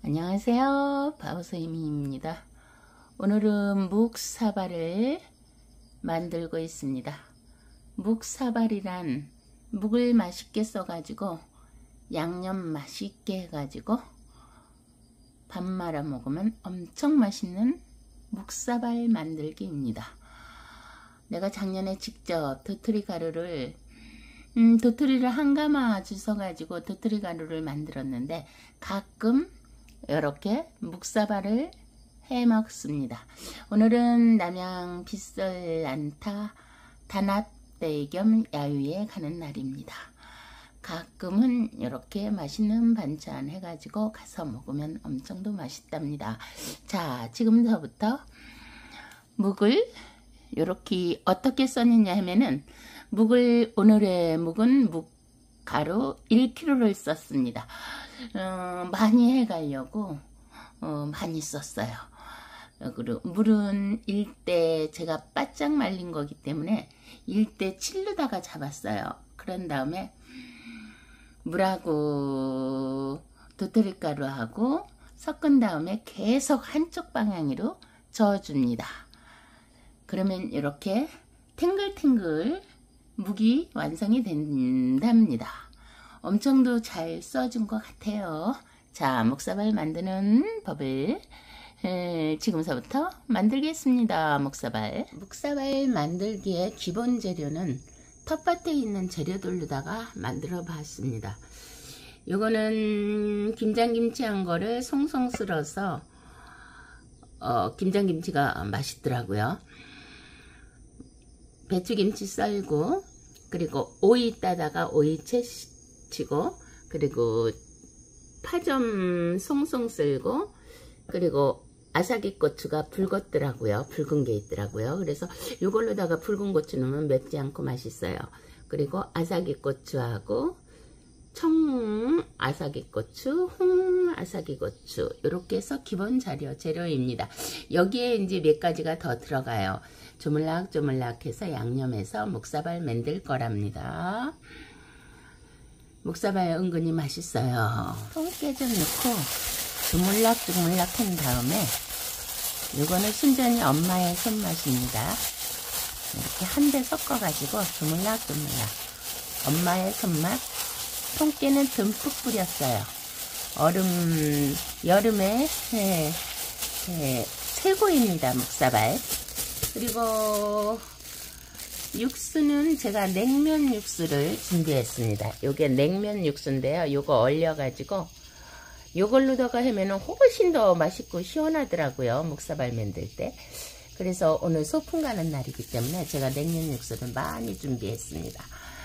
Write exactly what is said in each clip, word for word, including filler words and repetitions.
안녕하세요, 바오선생님입니다. 오늘은 묵사발을 만들고 있습니다. 묵사발이란 묵을 맛있게 써가지고 양념 맛있게 해가지고 밥 말아 먹으면 엄청 맛있는 묵사발 만들기입니다. 내가 작년에 직접 도토리 가루를 음, 도토리를 한 가마 주워가지고 도토리 가루를 만들었는데 가끔 이렇게 묵사발을 해 먹습니다. 오늘은 남양 빗설 안타 단합대 겸 야유에 가는 날입니다. 가끔은 이렇게 맛있는 반찬 해가지고 가서 먹으면 엄청도 맛있답니다. 자, 지금서부터 묵을 이렇게 어떻게 썼느냐 하면은 묵을 오늘의 묵은 묵가루 일 킬로그램를 썼습니다. 어, 많이 해가려고 어, 많이 썼어요. 그리고 물은 일 대 제가 바짝 말린 거기 때문에 일 대 칠로다가 잡았어요. 그런 다음에 물하고 도토리가루하고 섞은 다음에 계속 한쪽 방향으로 저어줍니다. 그러면 이렇게 탱글탱글 묵이 완성이 된답니다. 엄청도 잘 써준 것 같아요. 자, 묵사발 만드는 법을 에, 지금서부터 만들겠습니다. 묵사발. 묵사발 만들기의 기본 재료는 텃밭에 있는 재료들로다가 만들어 봤습니다. 요거는 김장김치 한 거를 송송 쓸어서 어, 김장김치가 맛있더라고요. 배추김치 썰고, 그리고 오이 따다가 오이 채치고, 그리고 파좀 송송 썰고, 그리고 아삭이 고추가 붉었더라고요. 붉은 게 있더라고요. 그래서 이걸로다가 붉은 고추 넣으면 맵지 않고 맛있어요. 그리고 아삭이 고추하고 청 아삭이 고추, 홍 아삭이 고추, 이렇게 해서 기본 재료, 재료입니다. 여기에 이제 몇 가지가 더 들어가요. 조물락조물락 해서 양념해서 묵사발 만들 거랍니다. 묵사발 은근히 맛있어요. 통깨 좀 넣고 조물락조물락 한 다음에 이거는 순전히 엄마의 손맛입니다. 이렇게 한 대 섞어 가지고 조물락조물락 엄마의 손맛. 통깨는 듬뿍 뿌렸어요. 얼음 여름에 예, 예, 최고입니다. 묵사발. 그리고 육수는 제가 냉면 육수를 준비했습니다. 요게 냉면 육수인데요. 요거 얼려가지고 요걸로다가 하면은 훨씬 더 맛있고 시원하더라고요. 묵사발 만들 때. 그래서 오늘 소풍 가는 날이기 때문에 제가 냉면 육수를 많이 준비했습니다.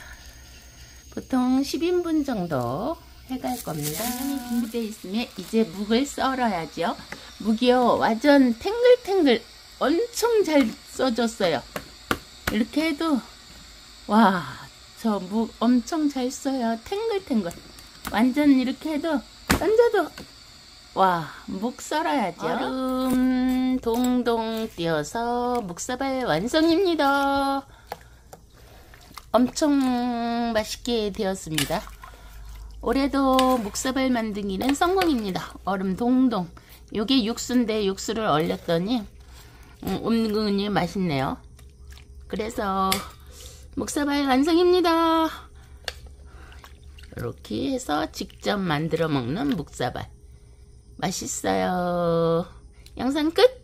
보통 십 인분 정도 해갈 겁니다. 양념이 준비되어 있으면 이제 묵을 썰어야죠. 묵이요, 완전 탱글탱글 엄청 잘 써졌어요. 이렇게 해도 와, 저 묵 엄청 잘 써요. 탱글탱글. 완전 이렇게 해도 던져도 와, 묵 썰어야죠. 얼음 동동 띄어서 묵사발 완성입니다. 엄청 맛있게 되었습니다. 올해도 묵사발 만들기는 성공입니다. 얼음 동동. 요게 육수인데 육수를 얼렸더니 음, 은근히 맛있네요. 그래서 묵사발 완성입니다. 이렇게 해서 직접 만들어 먹는 묵사발. 맛있어요. 영상 끝!